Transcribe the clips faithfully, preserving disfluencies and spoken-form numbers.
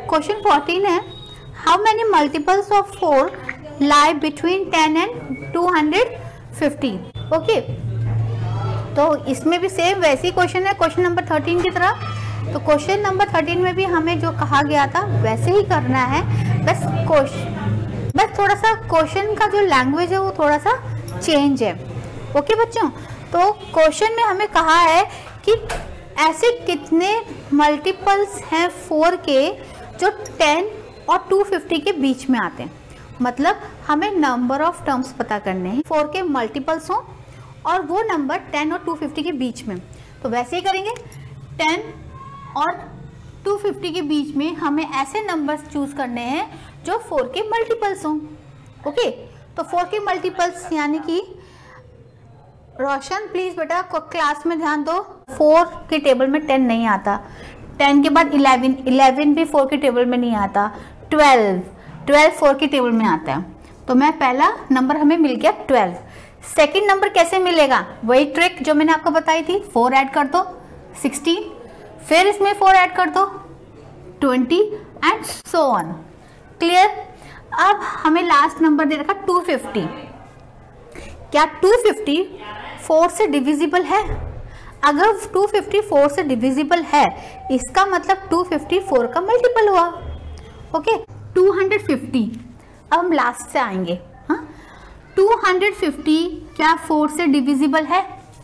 Question fourteen है, how many multiples of four lie between ten and two hundred fifty. Okay, तो इसमें भी same वैसे ही क्वेश्चन है क्वेश्चन नंबर थर्टीन की तरह। तो क्वेश्चन नंबर थर्टीन में भी हमें जो कहा गया था वैसे ही करना है, बस क्वेश्चन बस थोड़ा सा क्वेश्चन का जो लैंग्वेज है वो थोड़ा सा चेंज है। ओके बच्चों, तो क्वेश्चन में हमें कहा है कि ऐसे कितने मल्टीपल्स हैं फोर के जो टेन और टू फिफ्टी के बीच में आते हैं। मतलब हमें नंबर ऑफ टर्म्स पता करने हैं, फोर के मल्टीपल्स हों और वो नंबर टेन और टू फिफ्टी के बीच में। तो वैसे ही करेंगे, टेन और टू फिफ्टी के बीच में हमें ऐसे नंबर्स चूज करने हैं जो फोर के मल्टीपल्स हों। ओके, तो फोर के मल्टीपल्स यानी कि रोशन प्लीज बेटा क्लास में ध्यान दो, फोर के टेबल में टेन नहीं आता, टेन के बाद इलेवन, इलेवन भी फोर के टेबल में नहीं आता, ट्वेल्व, ट्वेल्व फोर के टेबल में आता है। तो मैं पहला नंबर हमें मिल गया ट्वेल्व। सेकंड नंबर कैसे मिलेगा, वही ट्रिक जो मैंने आपको बताई थी, फोर ऐड कर दो सिक्सटीन, फिर इसमें फोर ऐड कर दो twenty and so on. Clear. अब हमें लास्ट नंबर दे रखा टू फिफ्टी। क्या टू फिफ्टी फोर से डिविजिबल है? अगर टू फिफ्टी फोर से डिविजिबल है इसका मतलब टू फिफ्टी फोर का मल्टीपल हुआ। ओके, टू हंड्रेड फिफ्टी, अब हम लास्ट से आएंगे। हाँ, टू हंड्रेड फिफ्टी क्या फोर से डिविजिबल है?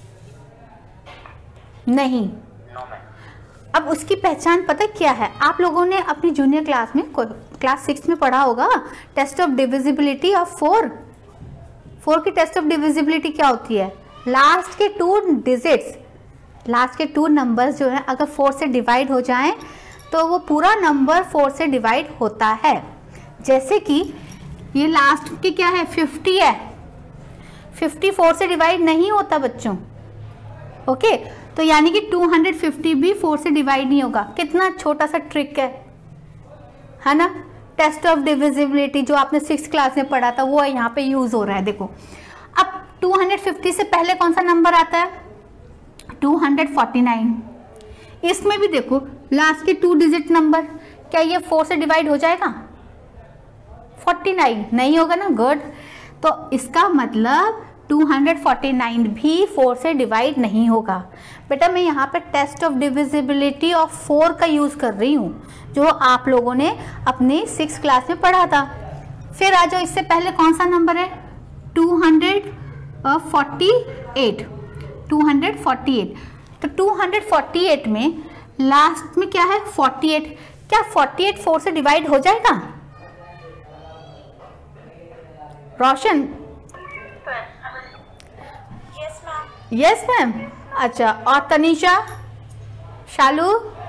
नहीं। अब उसकी पहचान पता क्या है? आप लोगों ने अपनी जूनियर क्लास में क्लास सिक्स में पढ़ा होगा, test of divisibility of four. Four की टेस्ट ऑफ डिविजिबिलिटी क्या होती है? लास्ट के टू डिजिट्स, लास्ट के टू नंबर्स जो है अगर फोर से डिवाइड हो जाएं तो वो पूरा नंबर फोर से डिवाइड होता है। जैसे कि ये लास्ट के क्या है, फिफ्टी है, फिफ्टी फोर से डिवाइड नहीं होता बच्चों। ओके, तो यानी कि टू हंड्रेड फिफ्टी भी फोर से डिवाइड नहीं होगा। कितना छोटा सा ट्रिक है, है ना? टेस्ट ऑफ डिविजिबिलिटी जो आपने सिक्स क्लास में पढ़ा था वो यहाँ पे यूज हो रहा है। देखो, अब टू हंड्रेड फिफ्टी से पहले कौन सा नंबर आता है? Two hundred forty nine. इसमें भी देखो लास्ट के टू डिजिट नंबर, क्या ये फोर से डिवाइड हो जाएगा? फोर्टी नाइन नहीं होगा ना। गुड। तो इसका मतलब टू हंड्रेड फोर्टी नाइन भी फोर से डिवाइड नहीं होगा। बेटा मैं यहाँ पे test of divisibility of four का यूज कर रही हूँ जो आप लोगों ने अपने सिक्स क्लास में पढ़ा था। फिर आ जाओ, इससे पहले कौन सा नंबर है? Two hundred forty eight, two hundred forty eight. तो टू हंड्रेड फोर्टी एट में लास्ट में क्या है? Forty eight. क्या फोर्टी एट फोर से डिवाइड हो जाएगा? रोशन? Yes ma'am. अच्छा, और तनीषा, शालू?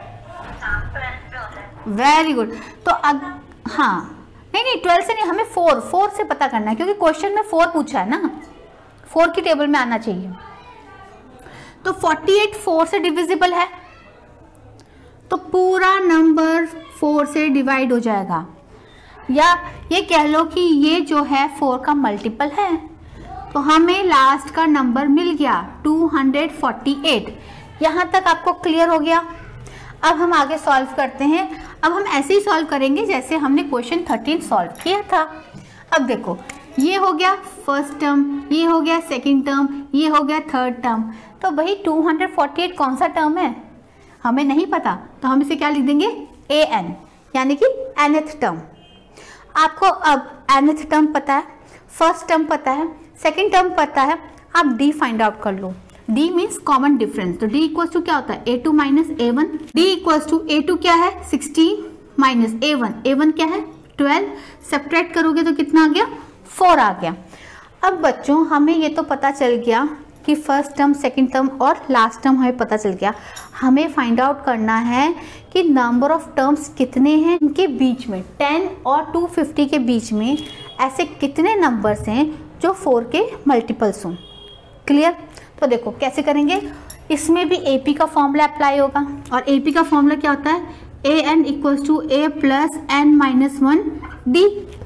Very good. तो अब हाँ, नहीं नहीं ट्वेल्व से नहीं, हमें फोर फोर से पता करना है क्योंकि क्वेश्चन में फोर पूछा है ना, फोर की टेबल में आना चाहिए। तो फोर्टी एट फोर से डिविजिबल है तो पूरा नंबर फोर से डिवाइड हो जाएगा, या ये कह लो कि ये जो है फोर का मल्टीपल है। तो हमें लास्ट का नंबर मिल गया टू हंड्रेड फोर्टी एट। यहाँ तक आपको क्लियर हो गया? अब हम आगे सॉल्व करते हैं। अब हम ऐसे ही सॉल्व करेंगे जैसे हमने क्वेश्चन थर्टीन सॉल्व किया था। अब देखो, ये हो गया फर्स्ट टर्म, ये हो गया सेकंड टर्म, ये हो गया थर्ड टर्म। तो भाई टू हंड्रेड फोर्टी एट कौन सा टर्म है हमें नहीं पता, तो हम इसे क्या लिख देंगे? ए एन, यानी कि एनथ टर्म। आपको अब एनथ टर्म पता है, फर्स्ट टर्म पता है, सेकेंड टर्म पता है, आप डी फाइंड आउट कर लो। D means common difference. तो डी इक्वल्स टू क्या होता है? A two minus A one. D equals to A two क्या है? Sixteen minus A one, A one क्या है? ट्वेल्व। सब्ट्रैक्ट करोगे तो कितना आ गया? फोर आ गया। अब बच्चों हमें ये तो पता चल गया कि फर्स्ट टर्म, सेकंड टर्म और लास्ट टर्म हमें पता चल गया। हमें फाइंड आउट करना है कि नंबर ऑफ टर्म्स कितने हैं इनके बीच में, टेन और टू फिफ्टी के बीच में ऐसे कितने नंबर्स हैं जो फोर के मल्टीपल्स हों। क्लियर? तो देखो कैसे करेंगे, इसमें भी एपी का फॉर्मूला अप्लाई होगा और एपी का फॉर्मूला क्या होता है? A N equals to A plus N minus one D.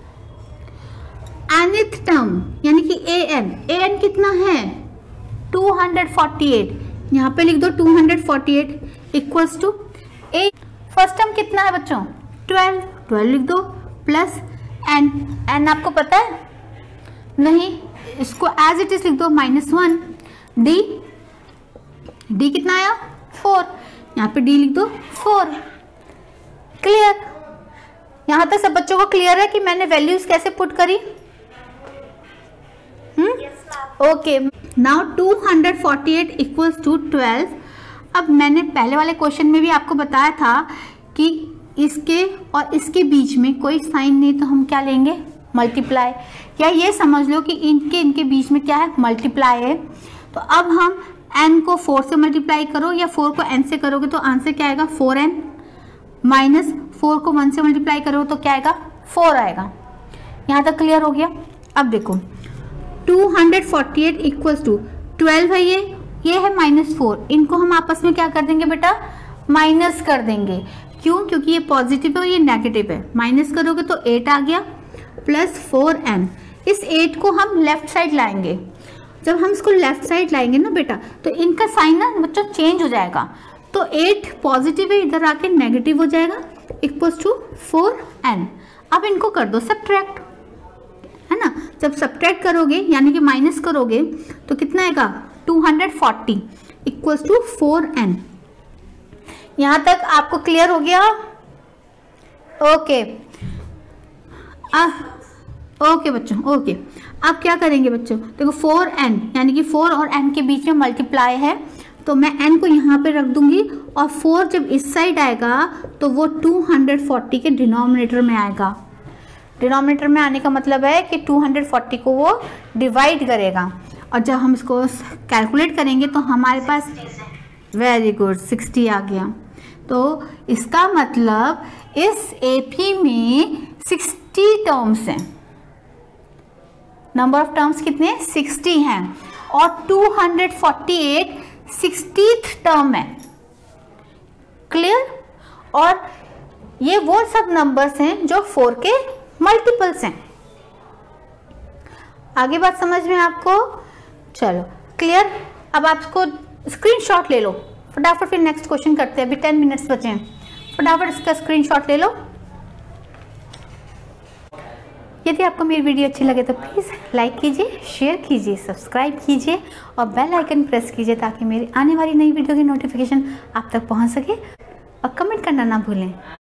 Nth term यानी कि ए एन, ए एन कितना है? Two hundred forty eight. यहाँ पे लिख दो two hundred forty eight equals to A. First term कितना है बच्चों? ट्वेल्व, ट्वेल्व लिख दो प्लस एन, एन आपको पता है नहीं, इसको एज इट इज लिख दो माइनस वन, डी, डी कितना आया फोर, यहाँ पे डी लिख दो फोर। क्लियर? यहाँ तक सब बच्चों को क्लियर है कि मैंने वैल्यूज कैसे पुट करी? Hmm okay, now two hundred forty eight equals to twelve. अब मैंने पहले वाले क्वेश्चन में भी आपको बताया था कि इसके और इसके बीच में कोई साइन नहीं तो हम क्या लेंगे? मल्टीप्लाई, या ये समझ लो कि इनके इनके बीच में क्या है? मल्टीप्लाई है। तो अब हम n को फोर से मल्टीप्लाई करो या फोर को n से करोगे तो आंसर क्या आएगा? फोर एन, माइनस फोर को वन से मल्टीप्लाई करो तो क्या आएगा? फोर आएगा। यहाँ तक क्लियर हो गया? अब देखो two hundred forty eight equals to twelve है, ये ये है माइनस फोर, इनको हम आपस में क्या कर देंगे बेटा? माइनस कर देंगे। क्यों? क्योंकि ये पॉजिटिव है और ये नेगेटिव है। माइनस करोगे तो एट आ गया प्लस फोर एन। इस एट को हम लेफ्ट साइड लाएंगे। जब हम इसको लेफ्ट साइड लाएंगे ना बेटा तो इनका साइन ना बच्चों चेंज हो जाएगा। तो एट पॉजिटिव है, इधर आके नेगेटिव हो जाएगा, इक्वल्स टू फोर एन। अब इनको कर दो सब्ट्रैक्ट, है ना? जब सब्ट्रैक्ट करोगे यानी कि माइनस करोगे तो कितना आएगा? Two hundred forty equals to four N. यहां तक आपको क्लियर हो गया? ओके आ, ओके बच्चों, ओके। अब क्या करेंगे बच्चों? देखो फोर एन यानी कि फोर और एन के बीच में मल्टीप्लाई है तो मैं एन को यहाँ पे रख दूंगी और फोर जब इस साइड आएगा तो वो टू हंड्रेड फोर्टी के डिनोमिनेटर में आएगा। डिनोमिनेटर में आने का मतलब है कि टू हंड्रेड फोर्टी को वो डिवाइड करेगा और जब हम इसको कैलकुलेट करेंगे तो हमारे पास वेरी गुड सिक्सटी आ गया। तो इसका मतलब इस एपी में सिक्सटी टर्म्स हैं। नंबर ऑफ टर्म्स कितने? सिक्सटी हैं और two hundred forty eight sixtieth term है। क्लियर? और ये वो सब नंबर्स हैं जो फोर के मल्टीपल्स हैं। आगे बात समझ में आपको? चलो क्लियर? अब आपको स्क्रीनशॉट ले लो फटाफट, फिर नेक्स्ट क्वेश्चन करते हैं। अभी टेन मिनट्स बचे हैं, फटाफट इसका स्क्रीनशॉट ले लो। यदि आपको मेरी वीडियो अच्छी लगे तो प्लीज़ लाइक कीजिए, शेयर कीजिए, सब्सक्राइब कीजिए और बेल आइकन प्रेस कीजिए ताकि मेरी आने वाली नई वीडियो की नोटिफिकेशन आप तक पहुंच सके। और कमेंट करना ना भूलें।